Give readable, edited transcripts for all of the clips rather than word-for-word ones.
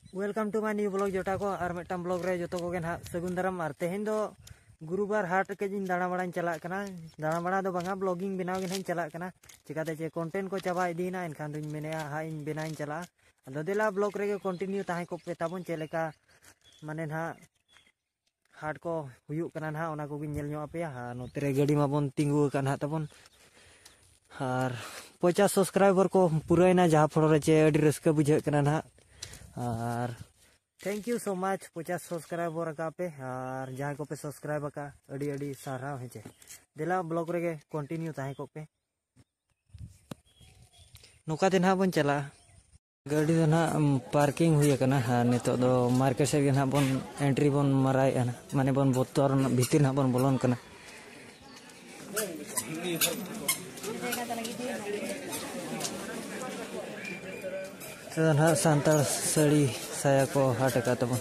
welcome to my new blog जोटा को और मिट्टन ब्लॉग रे जो को ना सगुन दाराम और तेहन दो गुरुबार हाट के दाणा बड़ा चला दाणा बड़ा दो बंगा ब्लॉगिंग बनाव के चला चिकाते चे कंटेंट को चाबा इदीना एनखान दुñ मेने हाँ इन बेना चला अदो देला ब्लॉग रे कंटिन्यू ताहे को पे ताबन चेलेका माने ना हाट को हुयुक कना ना ओना को गिन ᱧᱮᱞ ᱧᱚᱜ ᱟᱯᱮᱭᱟ नोते रे गाड़ी माबन तिंगु कना ताबन और 50 सब्सक्राइबर को पुरायना जहाँ फल रे चे अडी रस्का बुझे कना ना और thank you so much 50 subscriber का पे और जहाँ को पे सब्सक्राइब का अड़ी अड़ी साराव है देला ब्लॉग रे कंटिन्यू ताहे को पे नोका दिन हाँ बन चला गाड़ी दो ना पार्किंग हुई कना हाँ नितो दो मार्केट से ना बन एंट्री बन मराई ना माने बन बोतर भीतर ना बन बोलन कना तो ना सांतार साड़ी साया को हाट का तब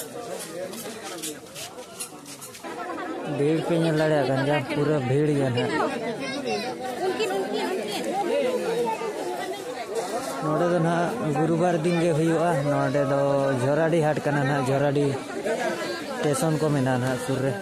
भीड़ पे लड़े गंजा पूरा भीड़ गया ना नोडे दो ना गुरुवार दिन के हुआ नोडे दो झोराडी हाट कना ना झोराडी स्टेशन को मेना ना सुर रे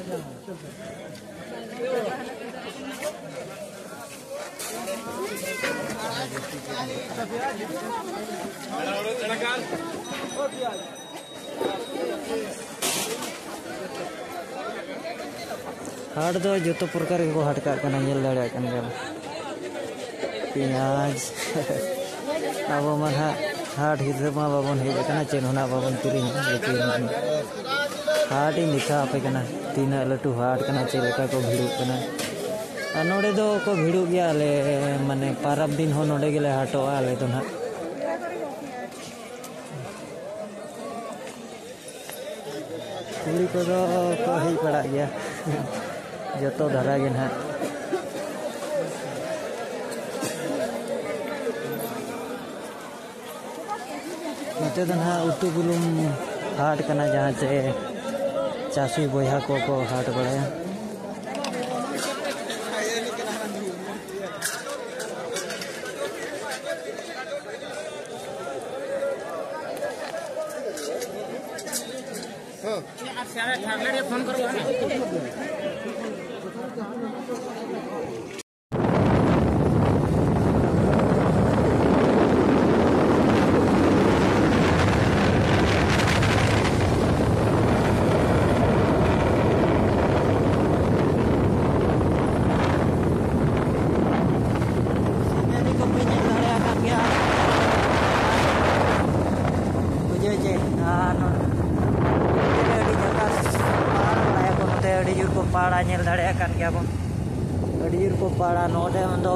हाट दो जो प्रकार को हाट का पियाज अब मन हाट हिसाब में बाबन हेजना चेना बाबन किरी लेकिन हाट ही लिखा पे तीन लटू हाट चेका को भिड़ना और नोड़े दो को भिड़ू गया आले माने पारब दिन हो नोड़े गेले हाटो आले तो ना कुड़ी को ही पड़ा गया जो तो धरा गे ना नोते तो ना उतु बुलुम हाट कना जहाँ से चासी बोया को हाट बड़ाया फोन करो पाड़ा नेल दाड़े कान गया बन अड़ीर को पाड़ा नोडे दो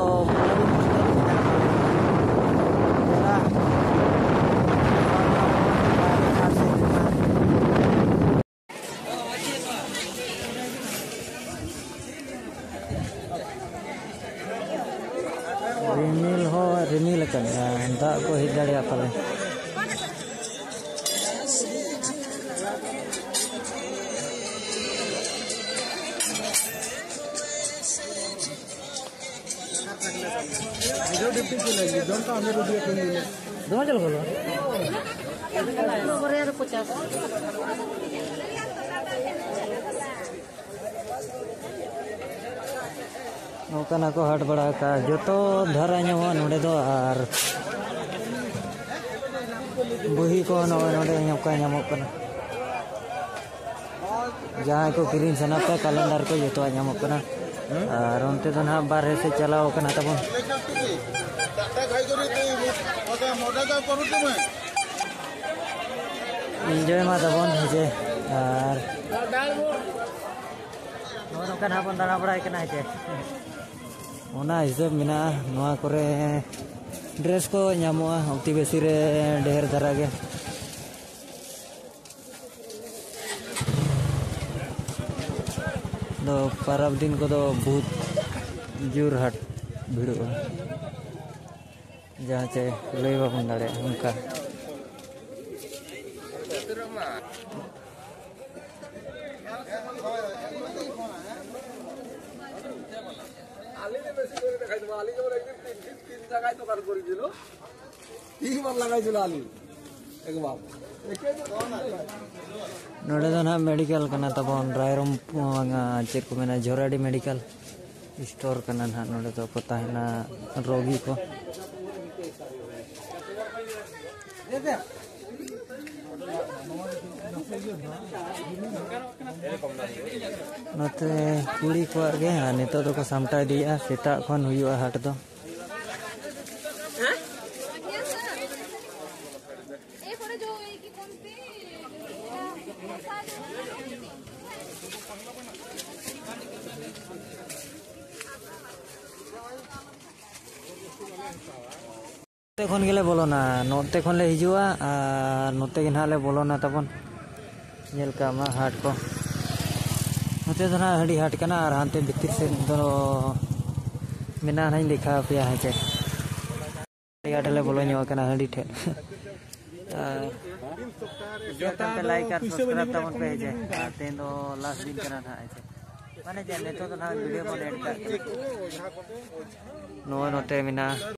रिमिल हो रिमिल कन दा को ही दाड़े पाले दो चल बोलो नौकाना को हाट बड़ा का जो तो धरा ᱧᱟᱢᱚᱜᱼᱟ नोडे दो और बही को नोडे ᱧᱟᱢᱚᱜ कना जहाँ को किरीन सना पे कैलेंडर को जो तो ᱧᱟᱢᱚᱜ कना और उनते तो ना बाहर से चलाओ कना तबन एंजॉय मा तबन हे और नोका ना बन दाना बड़ा कना हे ओना हिसाब मिना नोआ करे ड्रेस को ᱧᱟᱢᱚᱜᱼᱟ अति बेसी रे ढेर धरा गे दो परब दिन को तो बहुत जोर हाट भिड़ोगा जहाँ से लई बाबन दाड़े उनका तीन बार लगाई आलू नोड़े ना मेडिकल कना तबन रायरम चेक को मेना झोराडी मेडिकल स्टोर कना ना नोड़े तो को ताहेना रोगी को नते कुड़ी को गे नितो तो को सामटा दिया सेता खन हुयुआ हाट दो खन गेले बोलोना नोते खन ले हिजुआ नोते के नाले बोलोना तबन नेल का मा हाट को नोते तो ना हडी हाट कना और हांते भितर से दो मेना नहीं देखा पिया है चे गाटले बोलो न्यो कना हडी ठे जोता पे लाइक और सब्सक्राइब तबन पे जे तेन दो लास्ट दिन कना था ऐसे माने जे नेतो तो ना वीडियो को एड कर नो नोते मिना